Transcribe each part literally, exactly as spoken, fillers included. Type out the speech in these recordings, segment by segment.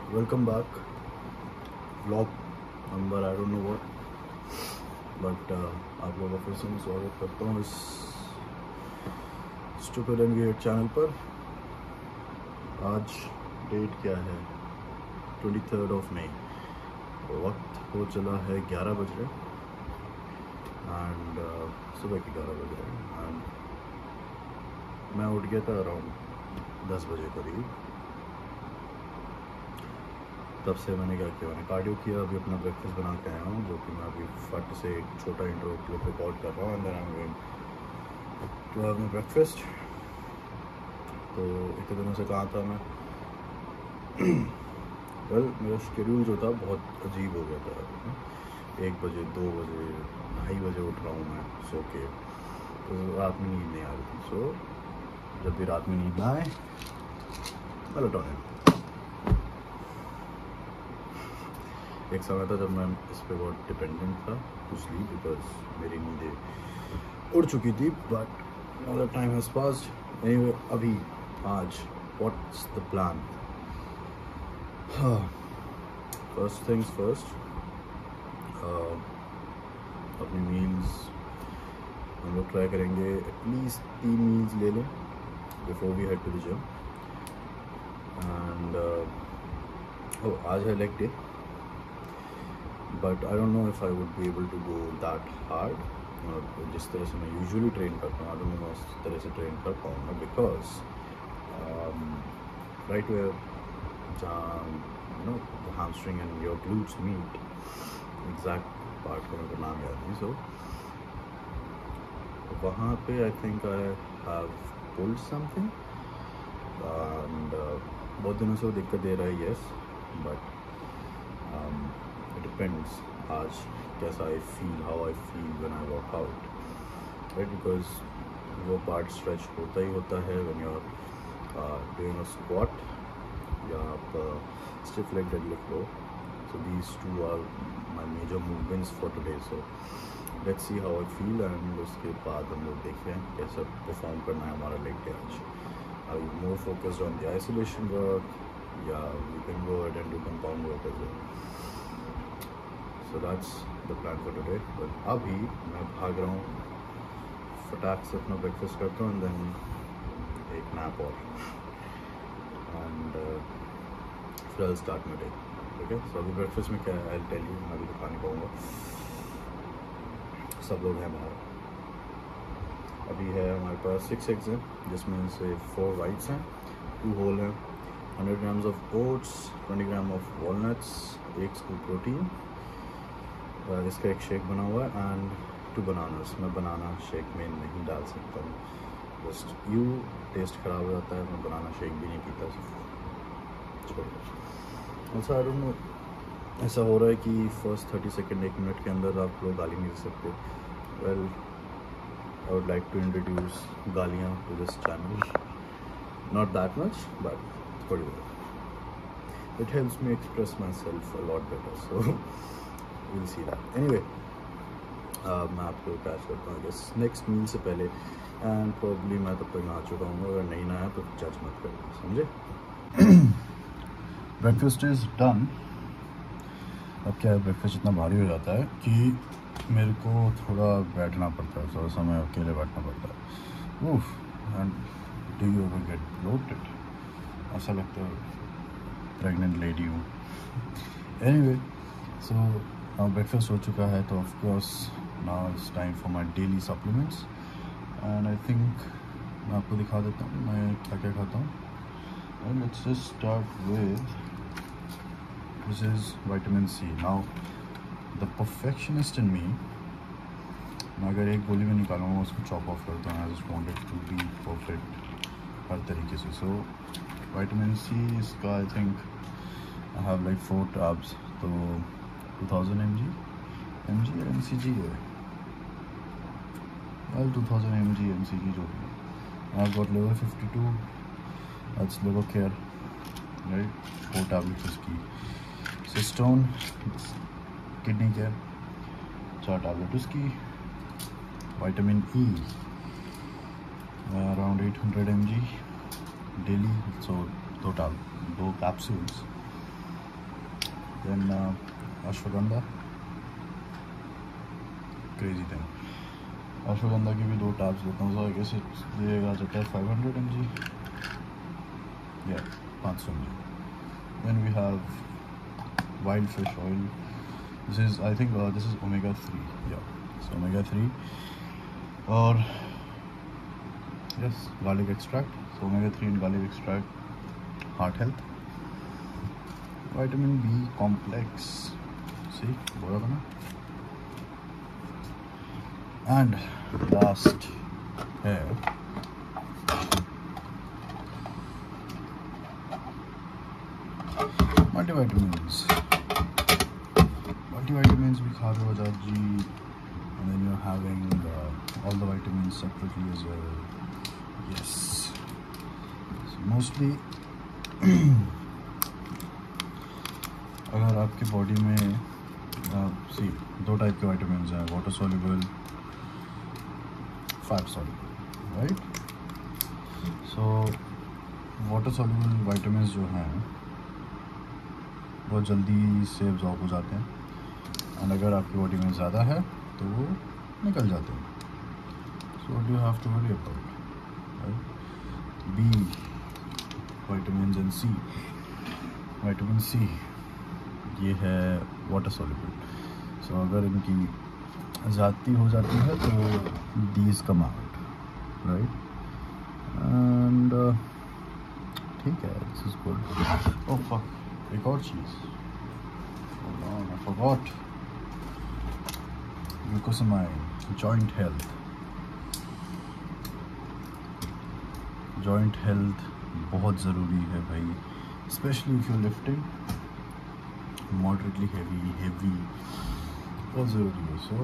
Welcome back vlog number I don't know what but आप लोगों का फिर से मैं स्वागत करता हूँ इस स्टूपिड एंड वियर्ड चैनल पर। आज डेट क्या है? Twenty third of May. वक्त हो चला है ग्यारह बज रहे एंड uh, सुबह के ग्यारह बज रहे हैं एंड मैं उठ गया था अराउंड दस बजे करीब। तब से मैंने क्या किया, मैंने कार्डियो किया, अभी अपना ब्रेकफास्ट बना के आया हूँ, जो कि मैं अभी फट से एक छोटा इंट्रो क्लिप रिकॉर्ड कर रहा हूँ and then I am going to have my breakfast. तो इतने दिनों से कहाँ था मैं? वेल well, मेरा शेड्यूल जो था बहुत अजीब हो गया था। एक बजे दो बजे ढाई बजे उठ रहा हूँ मैं सो के, तो रात में नींद नहीं आ रही थी। सो जब भी रात में नींद ना आए मेलाटोनिन। एक समय था जब मैं इस पर बहुत डिपेंडेंट था टू स्लीप बिकॉज मेरी नींदें उड़ चुकी थी, but now the time has passed. Anyway, अभी आज what's the plan? First things first, अपनी मील्स हम लोग ट्राई करेंगे एटलीस्ट तीन मील्स ले लें before we head to the gym. And आज है leg day, but I don't know if I would be able to go that hard. जिस तरह से मैं यूजुअली ट्रेन करता हूँ, आई डोंट नो मैं उस तरह से ट्रेन कर पाऊँगा बिकॉज राइट वेयर जहाँ you know hamstring and your glutes meet, exact part का मेरे को नाम याद नहीं। सो वहाँ पे I think I have pulled something and बहुत दिनों से वो दिक्कत दे रहा है, येस, बट it depends आज कैसा I feel, how I feel when I work out, right? Because वो part stretch होता ही होता है when you're uh, doing a squat या आप uh, stiff leg deadlift low. So these two are my major movements for today. So let's see how I feel and उसके बाद हम लोग देखते हैं कैसा perform करना है हमारा leg day आज. Are you more focused on the isolation work? Yeah, you can go ahead and do compound work as well. So that's the plan for today. But अभी मैं भाग रहा हूँ, फटाक से अपना ब्रेकफास्ट करता हूँ एंड देन एक नैप और एंड फिर आई स्टार्ट माय डे। ठीक है, सो अभी ब्रेकफास्ट में क्या है आई टेल यू, मैं अभी तो खा नहीं पाऊँगा, सब लोग हैं बाहर। अभी है हमारे पास सिक्स एग्स हैं जिसमें से फोर वाइट्स हैं, टू होल हैं, hundred grams of oats, twenty gram of walnuts, एक स्कूप प्रोटीन। इसका एक शेक बना हुआ है एंड टू बनानास। मैं बनाना शेक में नहीं डाल सकता हूँ, जस्ट यू टेस्ट ख़राब हो जाता है, मैं बनाना शेक भी नहीं पीता, सिर्फ छोड़। अच्छा, आई डोंट नो, ऐसा हो रहा है कि फर्स्ट थर्टी सेकेंड एक मिनट के अंदर आप लोग गाली नहीं दे सकते। Well, I would like to introduce गालियाँ to this channel, not that much but थोड़ी बहुत। It helps me express my self a lot better, so we'll see that. Anyway, uh, मैं आपको कैच करता हूँ बस नेक्स्ट मील से पहले एंड प्रॉब्ली मैं तब तक नहा चुका हूँ, अगर नहीं नहाया तो जज मत करो, समझे? Breakfast is done. अब क्या है, ब्रेकफास्ट इतना भारी हो जाता है कि मेरे को थोड़ा बैठना पड़ता है, थोड़ा समय अकेले बैठना पड़ता है। उफ, and do you ever get bloated? ऐसा लगता है प्रेग्नेंट लेडी हूँ। एनीवे, सो नाउ ब्रेकफास्ट हो चुका है, तो of course now it's time for my daily supplements and I think मैं आपको दिखा देता हूँ मैं क्या क्या खाता हूँ। And let's just start with this is vitamin C. Now the perfectionist in me, मैं अगर एक गोली में निकालूँगा उसको चॉप ऑफ करता हूँ। I just want it to be perfect हर तरीके से। सो विटामिन सी इसका I think I have like four tabs, तो two thousand M G M G M C G है, well two thousand M G M C G जो है। I got level fifty two, that's liver care, right, four tablets उसकी। Cystone kidney care, चार tablet उसकी। Vitamin E around eight hundred M G daily, so दो tab दो capsules. Then ashwagandha, crazy thing. Ashwagandha की भी दो टैब्स लेता हूँ, सो आई गेस ये आ जाता है फाइव हंड्रेड एम जी या पाँच सौ M G. Then we have wild fish oil, this is I think this is omega three, या ओमेगा थ्री। और yes garlic extract, so omega three and garlic extract, heart health, vitamin B complex, C बोला था ना। And last है multivitamins. Multivitamins भी खा रहे हो Azad ji, and then you're having uh, all the vitamins separately as well. Yes. So mostly अगर आपकी बॉडी में सी uh, दो टाइप के vitamins हैं, water soluble, fat soluble, right? So water soluble vitamins जो हैं बहुत जल्दी से एब्जॉर्ब हो जाते हैं, और अगर आपकी बॉडी में ज़्यादा है तो वो निकल जाते हैं। So what do you have to worry about, right? B vitamin and C, vitamin C ये है वाटर सॉल्युबल, सो अगर इनकी ज़्यादती हो जाती है तो these come out, right? And ठीक है, this is good. Oh fuck, एक और चीज़, hold on, I forgot, glucosamine, joint health. Joint health बहुत ज़रूरी है भाई, specially if you lifting moderately heavy heavy बहुत ज़रूरी है। सो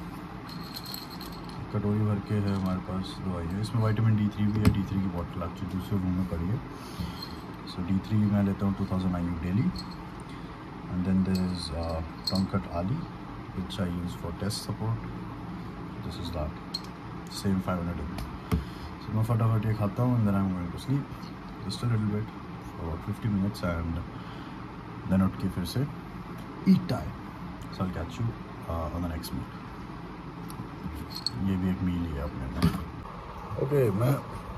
कटोरी भर के है हमारे पास दवाई है, इसमें विटामिन डी थ्री भी है, डी थ्री की बॉटल एक्चुअली दूसरे रूम में पड़ी है। So D three मैं लेता हूँ two thousand I U daily, and then there is uh, Tonkat Ali, which I use for test support. This is that same five hundred M G. So मैं फटाफट ये खाता हूँ and then I'm going to sleep just a little bit for about fifty minutes, and then उठ के फिर से eat time. So I'll catch you uh, on the next meal. ये भी एक मील ही है अपने में। Okay, मैं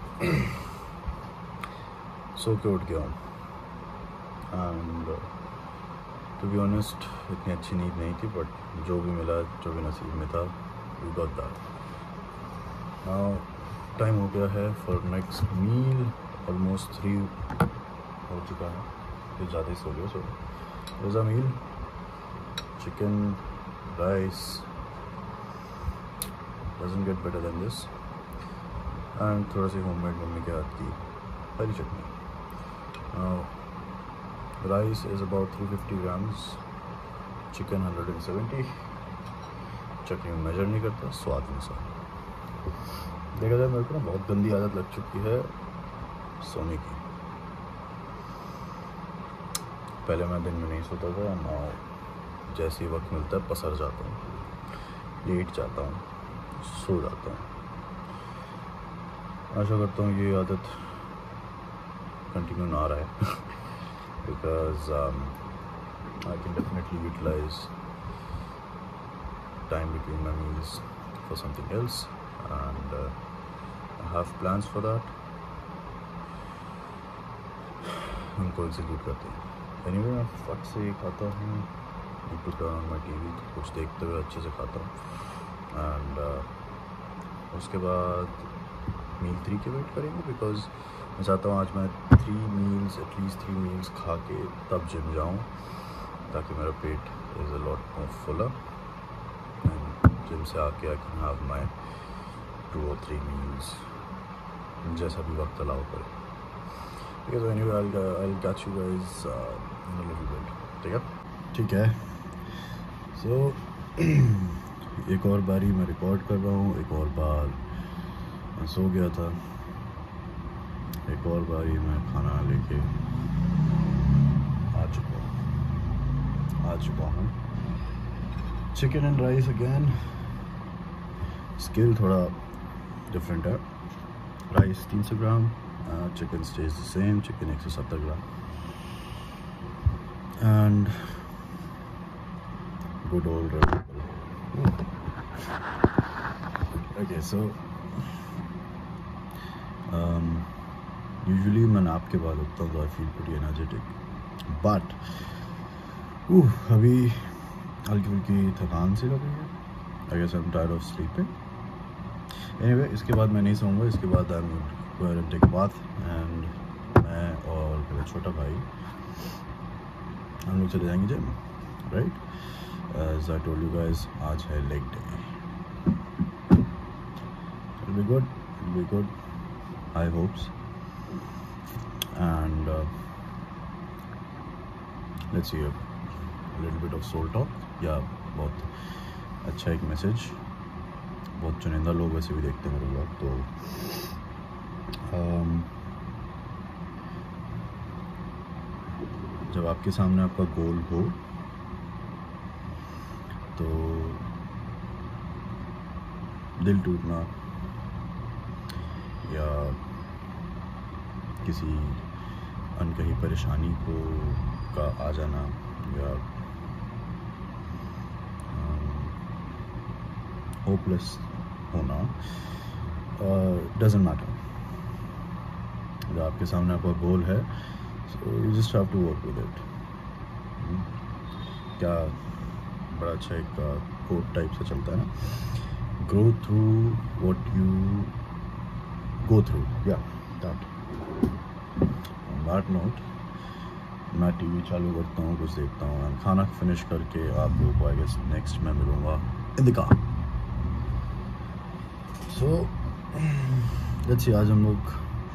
सो के उठ गया हूँ, एंड टू बी ऑनेस्ट इतनी अच्छी नींद नहीं थी, बट जो भी मिला, जो भी नसीब में था, we got that. Now time हो गया है for next meal, almost three हो चुका है, फिर ज़्यादा ही सो गया। सो रोज़ा meal, chicken, rice, doesn't get better than this, and थोड़ा सी होममेड मम्मी के हाथ की हरी चटनी। Now, rice is about three hundred fifty grams, chicken one hundred seventy, चटनी में मेजर नहीं करता, स्वाद अनुसार। देखा जाए मेरे को ना बहुत गंदी आदत लग चुकी है सोने की। पहले मैं दिन में नहीं सोता था, नाउ जैसे ही वक्त मिलता है पसर जाता हूँ, लेट जाता हूँ, सो जाता हूँ। आशा करता हूँ ये आदत कंटिन्यू ना रहा है, because I can definitely utilize time between my meals for something else, and I have plans for that. उनको एग्जीक्यूट करते हैं। एनीवे मैं फट से खाता हूँ, put down on my TV, कुछ देखते हुए अच्छे से खाता हूँ, एंड uh, उसके बाद मील थ्री के वेट करेंगे, बिकॉज मैं चाहता हूँ आज मैं three meals at least three meals खा के तब जिम जाऊँ, ताकि मेरा पेट is a lot more fuller, and gym से आके I can have my two और थ्री मील्स जैसा भी वक्त अलाउ करे। ठीक है, so anyway I will catch you guys in a little bit. ठीक है ठीक है सो एक और बारी मैं रिकॉर्ड कर रहा हूँ, एक और बार मैं सो गया था, एक और बारी मैं खाना लेके आ चुका हूँ आ चुका हूँ chicken and rice again. Scale थोड़ा डिफरेंट है, राइस तीन सौ gram, chicken stays the same, chicken एक सौ सत्तर gram, and good old Red Bull. Okay, so um, usually मैं नाप के बाद उठता हूँ तो I feel pretty energetic, but uh, अभी हल्की फुल्की थकान सी लग रही है. I guess I'm tired of sleeping. Anyway, इसके बाद मैं नहीं सोऊंगा. इसके बाद I'm going to take a bath and मैं और मेरा छोटा भाई हम लोग चले जाएंगे gym. Right? As I told you guys, आज है leg day. It'll be good. It'll be good. High hopes. And uh, let's see a little bit of soul talk. या बहुत अच्छा एक मैसेज. बहुत चुनिंदा लोग वैसे भी देखते हैं मेरे ब्लॉग, तो um, जब आपके सामने आपका गोल हो तो दिल टूटना या किसी अनकही परेशानी को का आ जाना या होपलेस होना डजंट मैटर. जब आपके सामने आपका गोल है, so you just have to work with it. क्या बड़ा अच्छा एक कोट टाइप से चलता है ना, grow through what you go through. या दैट. ऑन दैट नोट मैं टीवी चालू करता हूँ, कुछ देखता हूँ एंड खाना फिनिश करके आप लोगों को आई गेस नेक्स्ट मैं मिलूँगा in the car. So let's see, आज हम लोग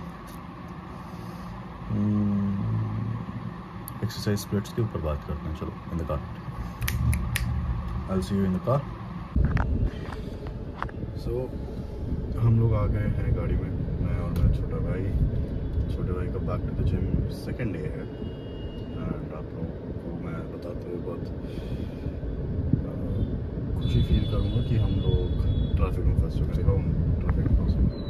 एक्सरसाइज स्प्लिट्स के ऊपर बात करते हैं. चलो in the car. I will see you in the car. So हम लोग आ गए हैं गाड़ी में, मैं और मेरा छोटा भाई. छोटे भाई का back to the gym second day है एंड आप लोगों को मैं बताते हुए बहुत खुशी फील करूँगा कि हम लोग ट्रैफिक में फंस चुके हैं. ट्रैफिक में फंस चुके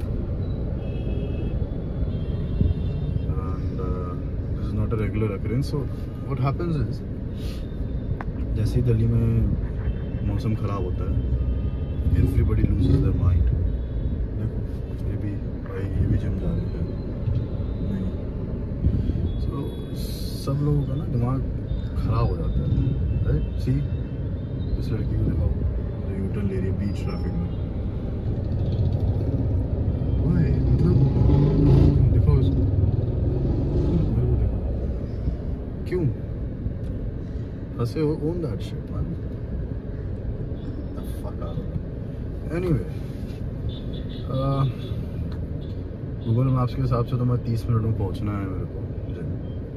and this is not a regular occurrence. So what happens is, जैसे ही दिल्ली में मौसम ख़राब होता है, एवरीबडी लूजेस देयर माइंड. देखो ये भी भाई, ये भी जिम जा रहे हैं. नहीं, सो सब लोगों का ना दिमाग ख़राब हो जाता है. राइट? सी इस लड़की को दिखाओ, यूटर्न ले रही है बीच ट्रैफिक में. वाई, मतलब दिखाओ इसको, मेरे को देखो. क्यों फंसे हो? Own that shit man. The fuck out. Anyway, Google Maps के हिसाब से तो मैं तीस मिनट में पहुंचना है मेरे को जिम.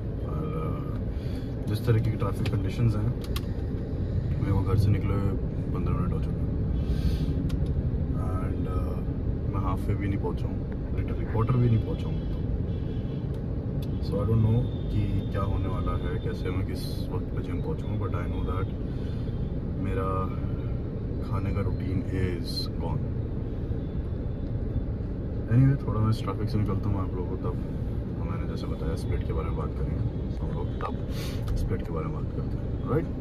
और जिस तरह की ट्रैफिक कंडीशंस हैं, मेरे को घर से निकले पंद्रह मिनट हो चुके हैं एंड uh, मैं हाफ वे भी नहीं पहुंचा हूँ, लिटरली क्वार्टर भी नहीं पहुंचा हूँ. सो आई डोंट नो कि क्या होने वाला है, कैसे मैं किस वक्त पे जिम पहुंचूँगा, बट आई नो दैट मेरा खाने का रूटीन इज गॉन. एनीवे, थोड़ा मैं इस ट्रैफिक से निकलता हूँ. आप लोगों को तब मैंने जैसे बताया स्प्लिट के बारे में बात करेंगे. हम लोग तब स्प्लिट के बारे में बात करते हैं. राइट?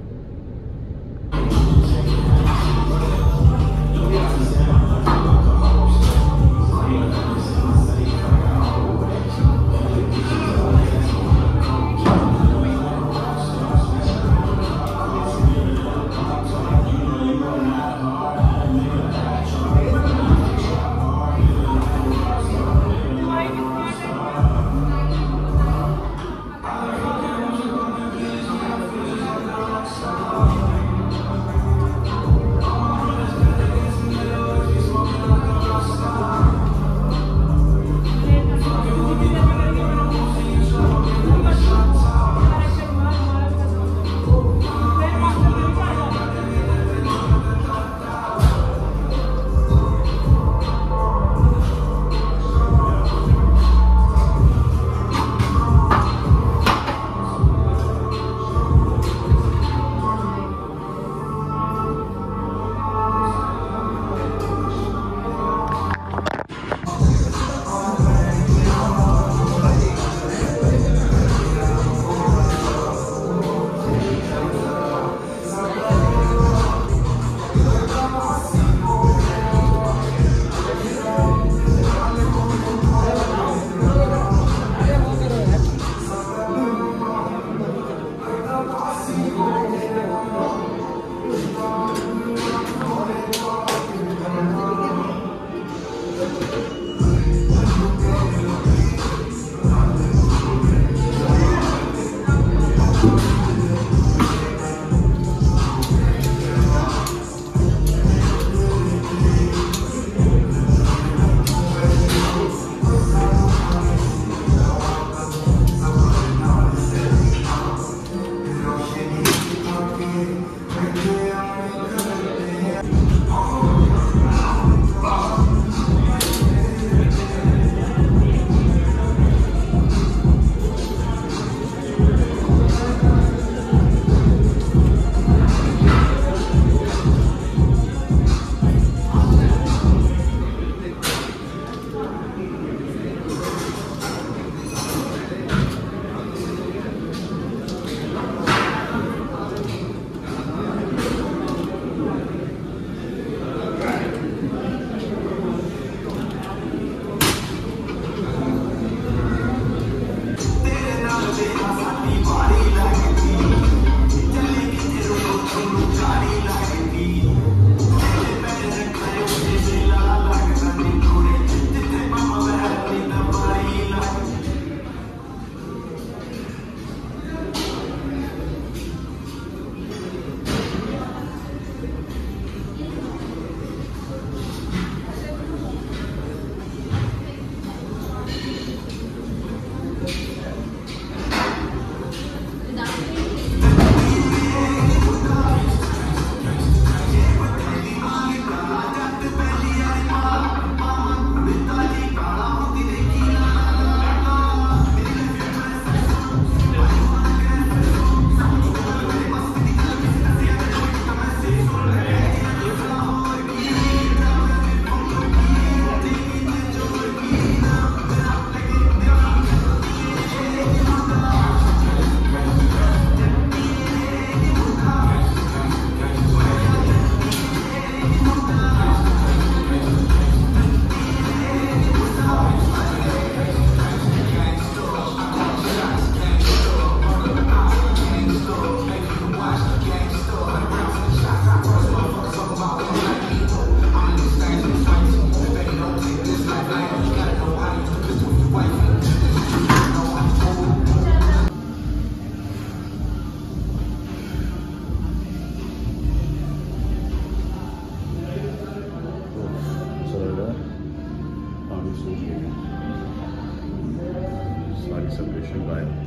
सेलिब्रेशन का है।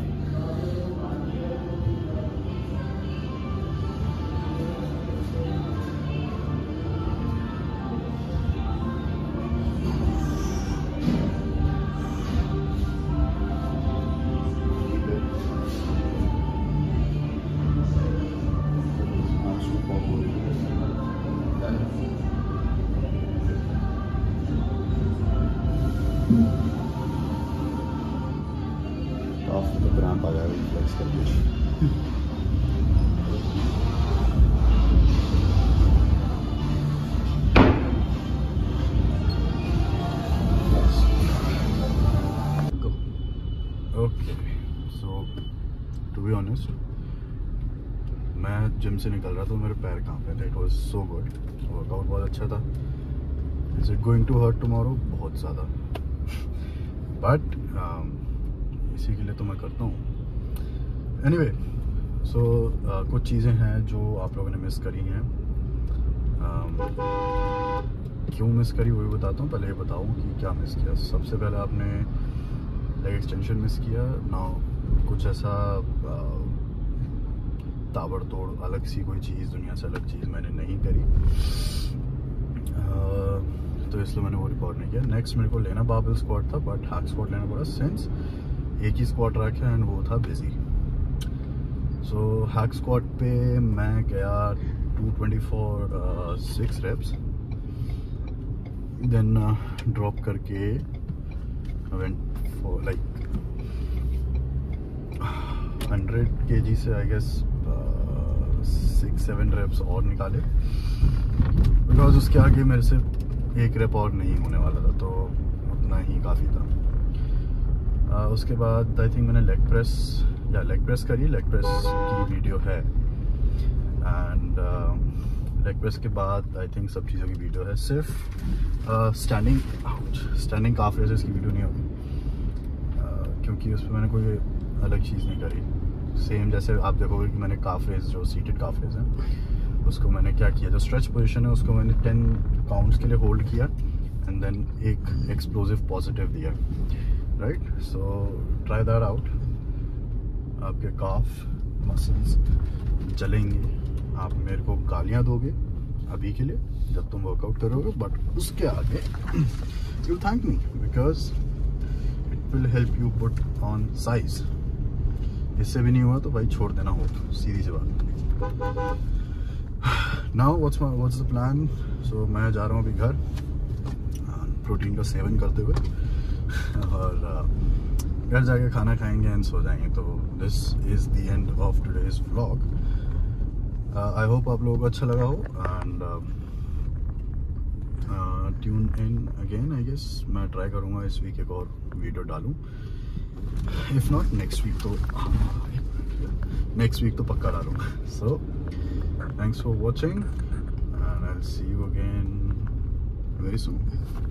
After the brand I have flex condition. Go. Okay, so to be honest, मैं जिम से निकल रहा था, मेरे पैर कांप रहे थे. It was so good. Workout बहुत अच्छा था. Is it going to hurt tomorrow? बहुत ज़्यादा. But um, इसी के लिए तो मैं करता हूँ. Anyway, so uh, कुछ चीज़ें हैं जो आप लोगों ने मिस करी हैं. um, क्यों मिस करी वही बताता हूँ. पहले ये बताऊँ कि क्या मिस किया. सबसे पहले आपने लेग एक्सटेंशन मिस किया ना. कुछ ऐसा uh, ताबड़तोड़ अलग सी कोई चीज़, दुनिया से अलग चीज़ मैंने नहीं करी, uh, तो इसलिए मैंने वो रिकॉर्ड नहीं किया. नेक्स्ट मेरे को लेना बारबेल स्क्वाट था, बट हैक स्क्वाट लेना पड़ा सिंस एक ही स्क्वाट रखा एंड वो था बिजी. सो हैक स्क्वाट पे मैं गया to twenty four six reps, then drop करके went for like hundred k g से I guess six seven reps और निकाले, बिकॉज उसके आगे मेरे से एक रेप और नहीं होने वाला था, तो उतना ही काफ़ी था. uh, उसके बाद आई थिंक मैंने लेग प्रेस या लेग प्रेस करी. लेग प्रेस की वीडियो है एंड लेग प्रेस के बाद आई थिंक सब चीज़ों की वीडियो है. सिर्फ स्टैंडिंग स्टैंडिंग काफ रेसेस की वीडियो नहीं होगी, uh, क्योंकि उसमें मैंने कोई अलग चीज़ नहीं करी. सेम जैसे आप देखोगे कि मैंने काफ रेस, जो सीटेड काफ रेस हैं, उसको मैंने क्या किया, जो स्ट्रेच पोजीशन है उसको मैंने टेन काउंट्स के लिए होल्ड किया एंड देन एक एक्सप्लोसिव पॉजिटिव दिया. Right, so try that out. आपके काफ मसल्स चलेंगे. आप मेरे को गालियाँ दोगे अभी के लिए जब तुम वर्कआउट करोगे, बट उसके आगे you thank me because it will help you put on size. इससे भी नहीं हुआ तो भाई छोड़ देना हो, सीधी सी बात. Now what's my what's the plan. So मैं जा रहा हूँ अभी घर प्रोटीन का सेवन करते हुए, और घर जाके खाना खाएंगे एंड सो जाएंगे. तो this is the end of today's vlog. I hope आप लोगों को अच्छा लगा हो and tune in again. I guess मैं ट्राई करूँगा इस वीक एक और वीडियो डालूँ. इफ नॉट नेक्स्ट वीक तो नेक्स्ट वीक तो पक्का डालूंगा. So thanks for watching and I will see you again very soon.